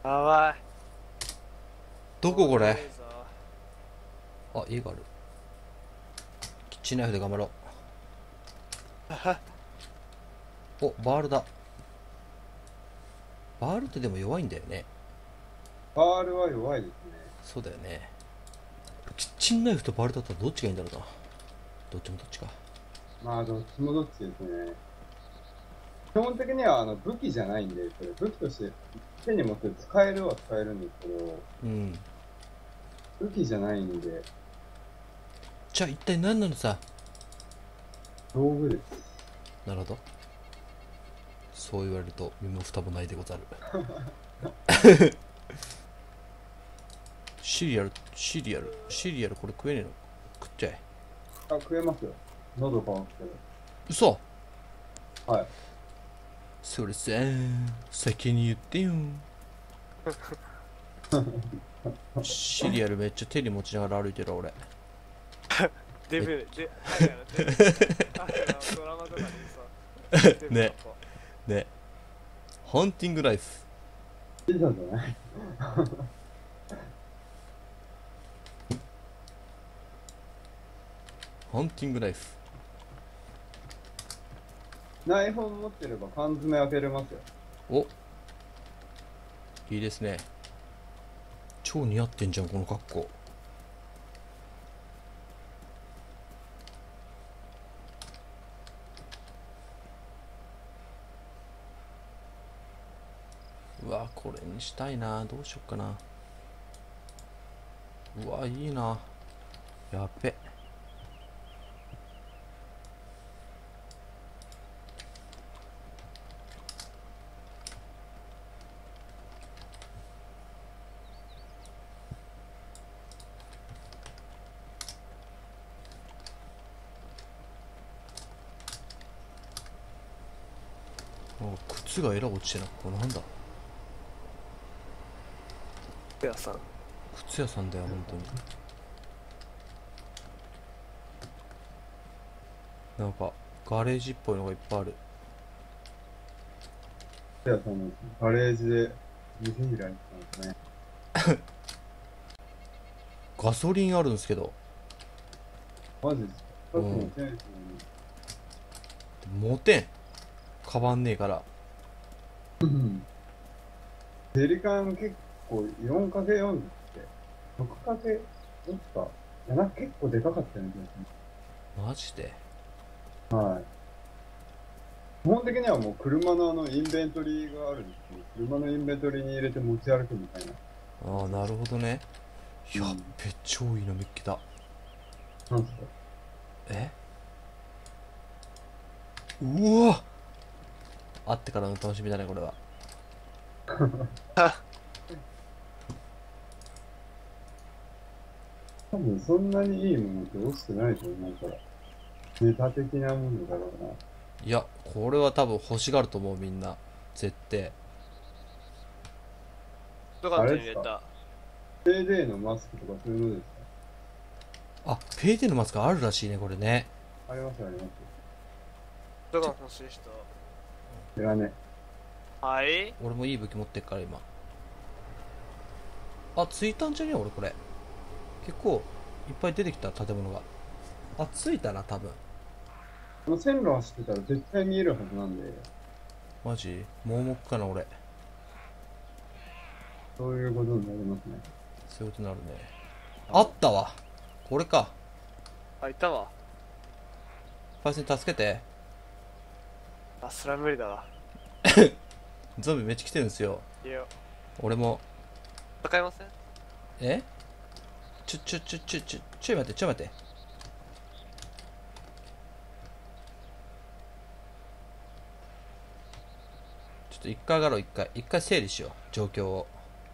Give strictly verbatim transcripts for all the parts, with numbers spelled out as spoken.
やばい。 どここれ。 いいぞ。 あ、家がある。キッチンナイフで頑張ろう。お、バールだ。バールってでも弱いんだよね。 バールは弱いですね。 そうだよね。キッチンナイフとバールだったらどっちがいいんだろうな。どっちもどっちか。 まあ、どっちもどっちですね。基本的にはあの武器じゃないんで、それ武器として手に持って使えるは使えるんですけど、 うん。 武器じゃないんで、 じゃあ一体何なのさ。 道具です。 なるほど。そう言われると身も蓋もないでござる。シリアル、シリアル、シリアルこれ食えねえの。食っちゃえ。 あ、食えますよ。喉乾くけ嘘。 ど。はい。 それさ、先に言ってよ。シリアルめっちゃ手に持ちながら歩いてる俺。 デブ、で、あれやろ、デブ。あれやろ、ドラマとかでさ。デブのね子ね。ハンティングライフ。 ピザじゃない。 ハンティングライフ。 ナイフを持ってれば缶詰開けれますよ。 お、いいですね。超似合ってんじゃんこの格好。うわ、これにしたいな。どうしよっかな。うわ、いいな。やっべ。あ、靴がえら落ちてな。これなんだ。 服屋さん。 靴屋さんだよ本当に。なんかガレージっぽいのがいっぱいある。 ピザさんのガレージで店開いてたんですね。 ガソリンあるんですけど。 マジですか。さっきのうんテンシモテん。かばんねえから。 ョン。デリカン結構 よんかけるよん ですって。ろくかけるよん か。いや、なんか結構でかかったよね。 マジで。 はい。基本的にはもう車のあのインベントリーがあるんですけど、車のインベントリーに入れて持ち歩くみたいな。 ああ、なるほどね。 うんやっべ、超いいの見っけた。 なんすか。 え、うわ、会ってからの楽しみだねこれは。 多分そんなにいいものって欲しくないと思うから。ネタ的なものだろうな。 いや、これは多分欲しがると思うみんな。絶対。 どこに入れた。 ペーデー のマスクとかそういうのですあ、ペイティのマスクあるらしいねこれね。 か。ありますあります。 どこに欲しい人。 いらね。 はい。 俺もいい武器持ってっから今。あ、着いたんじゃねえ俺これ。結構いっぱい出てきた建物が。あ、着いたな多分。 あの線路走ってたら絶対見えるはずなんで、 マジ盲目かな俺。 そういうことになりますね。 そういうことになるね。あったわ。これか。 あ、いたわ。 パイセン助けて。 あ、それは無理だわ。 ゾンビめっちゃ来てるんですよ。 いや、 俺も。 戦いません。 え、ちょちょちょちょちょちょい待ってちょい待って。ちょっと一回上がろう。一回一回整理しよう状況を。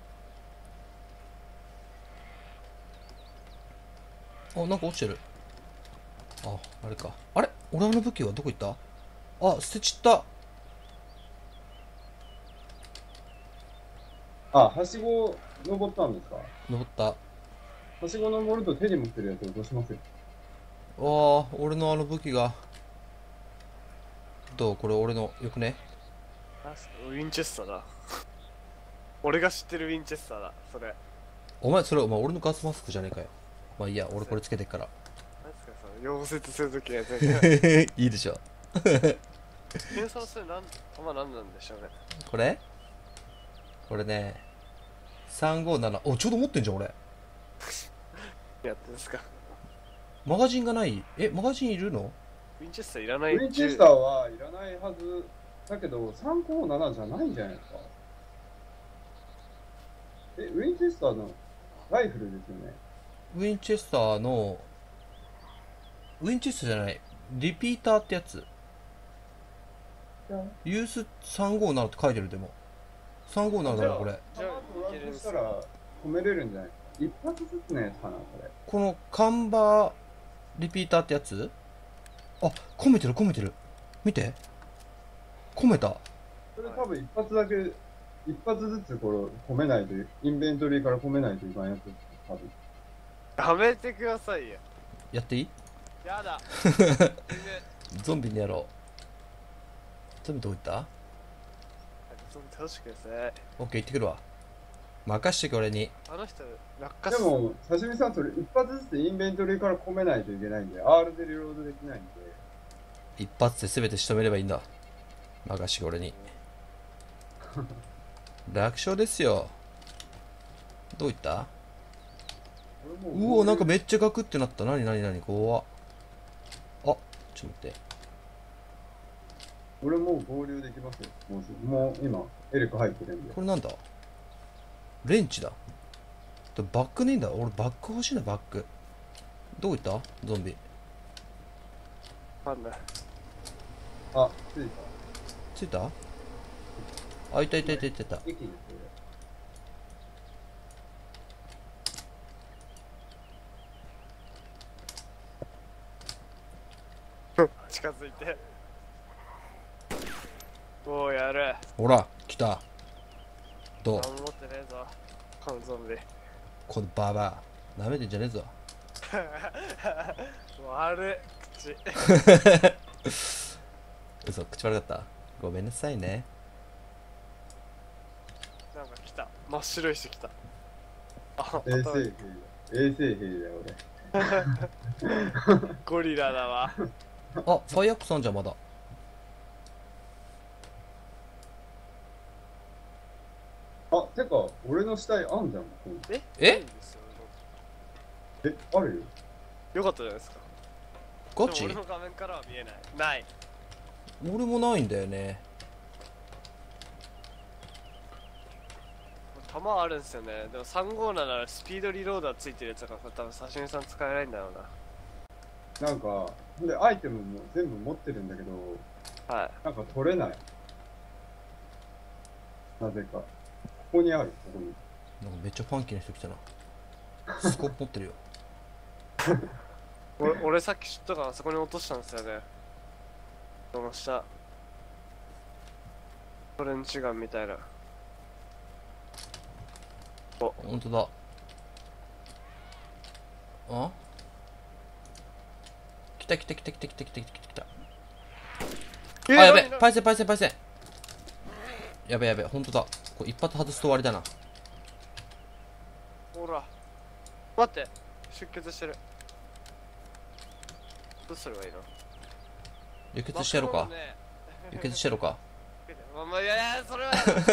あ、なんか落ちてる。あ、あれか。あれ、俺の武器はどこ行った。あ、捨てちった。 あ、はしご登ったんですか。 登った。あはしご登ると手に持ってるやつを落としますよ。 あ、俺のあの武器が。どうこれ俺のよくね。 あ、ウィンチェスターだ。 俺が知ってるウィンチェスターだ、それ。 お前それお前俺のガスマスクじゃねえかよ。まあいいや、俺これつけてっから。 なんですか、その溶接するときのやつ。 いいでしょ。 計算するなん、まなんなんでしょうね。 これこれね、さんごーなな。お、ちょうど持ってんじゃん俺。 やってんですか。 マガジンがない。え、マガジンいるの？ ウィンチェスターいらないウィンチェスターはいらないはずだけど、さんごーななじゃないんじゃないですか。え、ウィンチェスターのライフルですよね。 ウィンチェスターの、ウィンチェスターじゃない、リピーターってやつ。ユースさんごーななって書いてるでも。さんごーななだなこれ。 じゃあ弾幕したら止めれるんじゃないですか。一発ずつのやつかな、これ。 このカンバーリピーターってやつ。あ、込めてる込めてる。見て。込めた。 それ多分一発だけ、一発ずつこれ込めないと、インベントリーから込めないといかんやつです、多分。 やめてくださいよ。 やっていい？ やだ。 ゾンビにやろう。ゾンビどこ行った？ ゾンビ楽しくですね。 オッケー行ってくるわ。任してけ俺に。 あの人、落下でも、刺身さん、それ一発ずつインベントリーから込めないといけないんで、アール でリロードできないんで。 一発で全て仕留めればいいんだ。任してけ俺に。楽勝ですよ。どういった？うお、なんかめっちゃガクってなった。なになになに怖っ。あ、ちょっと待って。 俺もう合流できますよ。もうすぐもう今、エレク入ってるんで。 これなんだ？レンチだ。でバックねえんだ。俺バック欲しいな、バック。どこ行ったゾンビ。 わかんない。 あ、つい着いた？あ、いたいたいたいたいた。 た。駅ですよ。 近づいて。おー、やる。 ほら、来た。どう？ 何も持ってねえぞ、このゾンビ。 このババア。舐めてんじゃねえぞ。 悪い、口。 嘘、口悪かった。ごめんなさいね。 なんか来た。真っ白い人来た。あ、 衛生兵だ。衛生兵だよ、俺。 ゴリラだわ。 あ、ファイアックスあんじゃん、まだ。 あ、てか、俺の死体あんじゃん。 ええないんですよ。 え、あるよ。 よかったじゃないですか。 ガチ？ でも俺の画面からは見えない。ない。 俺もないんだよね。 弾あるんですよね。でもさんごーななスピードリローダーついてるやつだから、これ多分刺身さん使えないんだろうなんか、ほんで、アイテムも全部持ってるんだけど、 な。はい。 なんか取れない。なぜか。ここにある、ここに。 なんかめっちゃファンキーな人来たな。スコープ持ってるよ。 俺俺さっき知ったからそこに落としたんですよね。その下。トレンチガンみたいな。 ほんとだ。あ？来た来た来た来た来た来た来た来た。あ、やべ、パイセンパイセンパイセン。やべやべ、ほんとだ。これ一発外すと終わりだな。 ほら。待って。出血してる。どうすればいいの？ 輸血してやろうか。輸血してやろうか。 まあまあ、いやいや、それは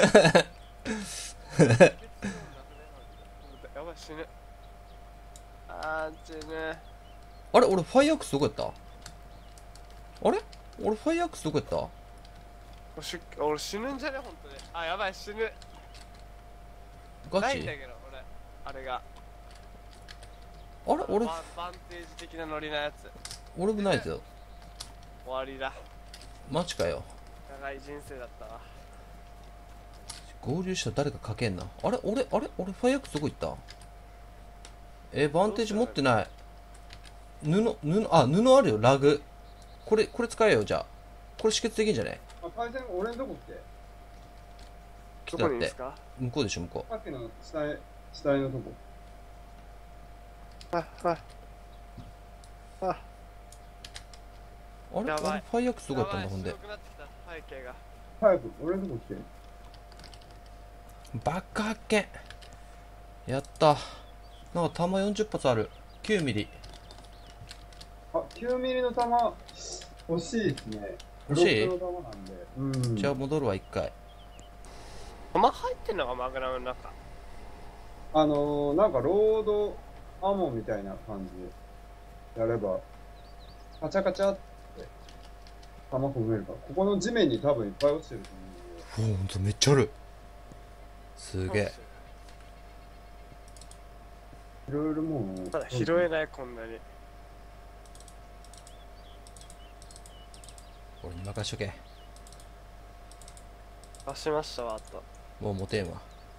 やばい、死ぬ。あー、死ぬ。 あれ俺ファイアックスどこやった？あれ俺ファイアックスどこやった？ 俺し俺死ぬんじゃね本当に。あ、やばい、死ぬ。 ガチ？ ないんだけど、俺。あれが。 あれ俺、 ババンテージ的なノリなやつ。 俺もないぞ。 終わりだ。 マジかよ。 長い人生だったわ。 合流したら誰かかけんな。あれ俺、あれ俺ファイアックスどこ行った？えー、バンテージ持ってない。布、布、あ、布あるよ、ラグ。これ、これ使えよ、じゃあ。これ止血できんじゃね？ あ、回線、俺のとこって。 ど来たって。 こにいいですか？ 向こうでしょ、向こさっきの死体、死体のとこ。 あ、あ、あ、 う。あれやばい俺ファイアックスどこやったんだ、 やばいほんで。 白くなってきた背景が。 早く、俺のとこ来て。 バカ発見。やった。なんか弾よんじゅっ発ある。きゅうミリ。 あ、きゅうミリの弾、欲しいですね。 欲しいブロックの弾なんで。うん。 じゃあ戻るわ、一回。 弾入ってんのがマグナムの中。 あのー、なんかロードアモみたいな感じでやれば、カチャカチャって弾込めるから。ここの地面に多分いっぱい落ちてると思うんで。 おお、ほんとめっちゃある。すげえ。 いろいろもう。 ただ拾えない、こんなに。 俺に任しとけ。 出しましたわ、あと。 もう持てんわ。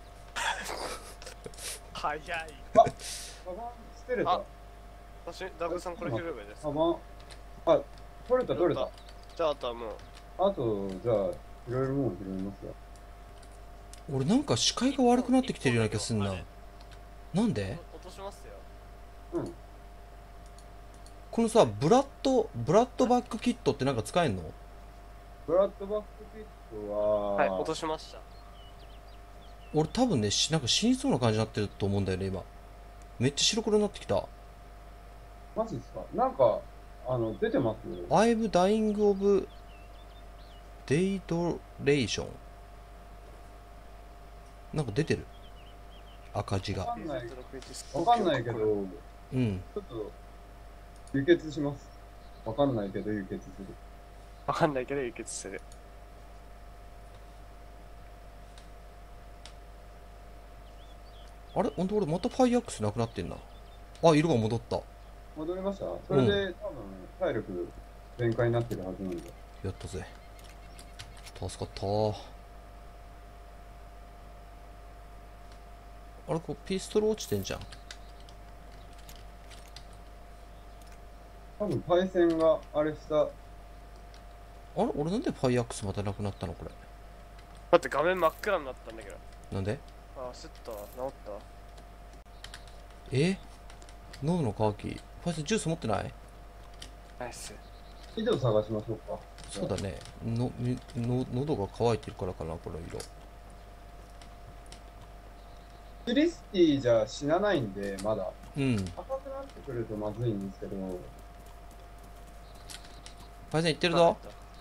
早い。 カバン捨てれた。 あ私、ダブさんこれ拾えばいいです。 カバン、あ、取れた取れた。 じゃあ、あとはもう。 あと、じゃあ、いろいろもう拾いますよ。 俺なんか視界が悪くなってきてるような気がすんな。なんで？ 落としますよ。 うん。 このさ、ブラッド、ブラッドバックキットってなんか使えんの？ ブラッドバックキットは、 はい、落としました。 俺多分ね、しなんか死にそうな感じになってると思うんだよね、今。めっちゃ白黒になってきた。 マジですか？なんか、あの、出てますよ。 I'm dying of dehydration。なんか出てる。赤字が。 わかんない、わかんないけど、 うん。 ちょっと、輸血します。わかんないけど輸血する。 わかんないけど輸血する。 あれほんと俺またファイアックスなくなってんな。あ、色が戻った。 戻りました？それで、多分、体力全開になってるはずなんで。 やったぜ。助かったー。あれこうピストル落ちてんじゃん。 多分、パイセンがあれした。 あれ俺なんでファイアックスまたなくなったのこれ。 だって画面真っ暗になったんだけど。 なんで？ ああ、スッと治った。 え喉の渇き。ファイセンジュース持ってない？ ナイス。 井戸探しましょうか。 そうだね。の、みの、喉が渇いてるからかな、この色。 クリスティじゃ死なないんで、まだ。 うん。 赤くなってくるとまずいんですけど。 ファイセン行ってるぞ。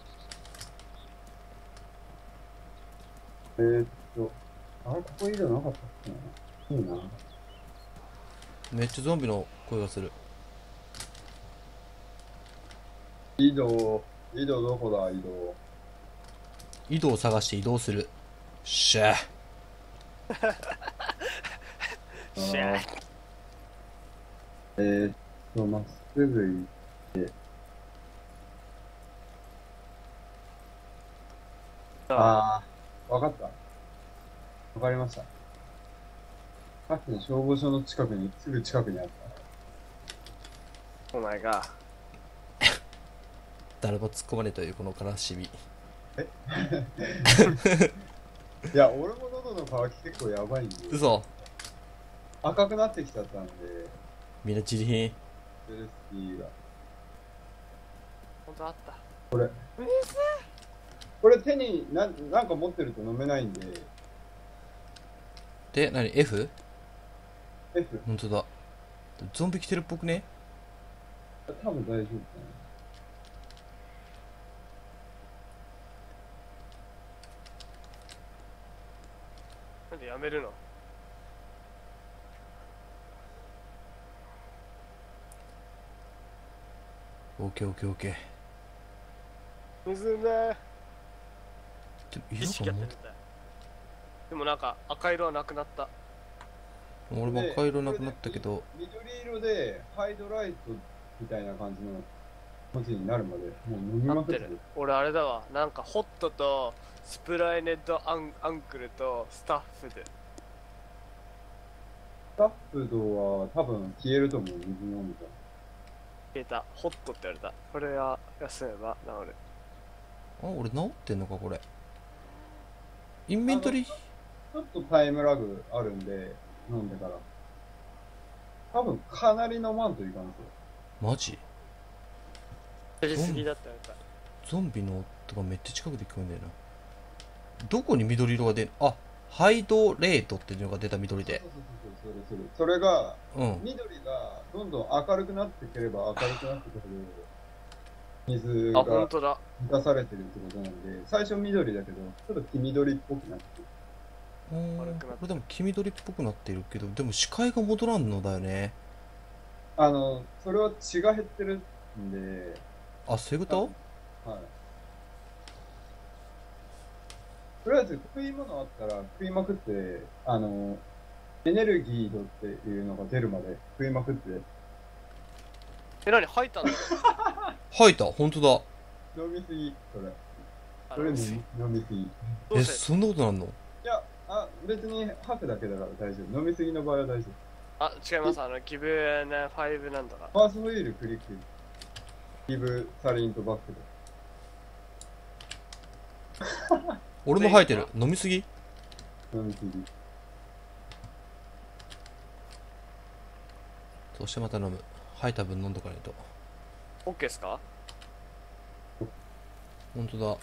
えーっと、あれ、ここ井戸なかったっけな。いいな。 めっちゃゾンビの声がする。 井戸、井戸どこだ、井戸。 井戸を探して移動する。しゃシャー。 えーっと、まっすぐ行って。ああ、わかった。わかりました。さっきの消防署の近くに、すぐ近くにあった。 お前が。 誰も突っ込まねえというこの悲しみ。 いや、俺も喉の渇き結構やばいんで。 嘘。 赤くなってきちゃったんで、 みんなチリヒン。 セルスキーが。 ほんとあった。 これ。これ手にななんか持ってると飲めないんで。 で、何 ?F？ F。 ほんとだ。ゾンビ来てるっぽくね？ 多分大丈夫かな。 なんでやめるの？ オッケーオッケーオッケー。 水ね。 でも意色がも識やってみたい。でもなんか赤色はなくなった。 俺も赤色なくなったけど。 緑色でハイドライトみたいな感じの文字になるまでもう飲みまくってる。 俺あれだわ。なんかホットとスプライネットアンアンクルとスタッフで。 スタッフドは多分消えると思う、水飲むと。 消えた。ホットって言われた。これは休めば治る。 あ、俺治ってんのかこれ。インベントリー。 ちょっとタイムラグあるんで、飲んでから。多分かなり飲まんといかんすよ。 マジ？ やりすぎだったらか。 ゾンビの音がめっちゃ近くで聞こえんだよな。どこに緑色が出る？あ、 ハイドレートっていうのが出た緑で。 そうそうそうそう、それそれ。それが、 うん緑がどんどん明るくなってくれば明るくなってくるほど、水あ、本が当だ。 満たされてるってことなんで、最初緑だけど、ちょっと黄緑っぽくなってる。 うーん悪くなっこれでも黄緑っぽくなってるけど、でも視界が戻らんのだよね。 あの、それは血が減ってるんで、 あ、そういうこはい。とりあえず食い物あったら食いまくって、あの、エネルギー度っていうのが出るまで食いまくって、 え、何吐いたんだよ。 と吐いた、ほんとだ。 飲みすぎ、それ。 あそれのに飲みすぎ。いえ、 どうしてそんなことなんの？ や、あ、別に吐くだけだから大丈夫。飲みすぎの場合は大丈夫。 あ、違います。あの、ギブね、ファイブなんだか。 ファーストウィールクリック。ギブ、サリンとバックで。 俺も吐いてる。飲みすぎ？ 飲みすぎ。 そしてまた飲む。吐いた分飲んどかないと。 オッケーですか？ ほんとだ。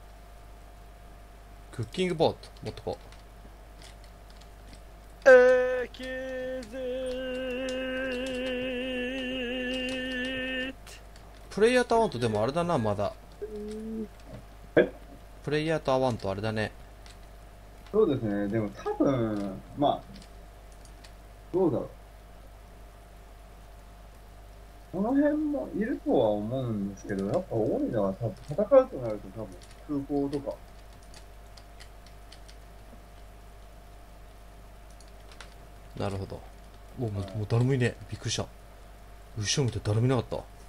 クッキングボート持っとこえー、キズう。プレイヤーと会わんとでもあれだな、まだ。プレイヤーと会わんとあれだね。 そうですね。でも多分、まあ、どうだろう。この辺もいるとは思うんですけど、やっぱ多いのは多分戦うとなると多分空港とか。 なるほど。お、もう、もう誰もいねえ。びっくりした。後ろ見て誰もいなかった。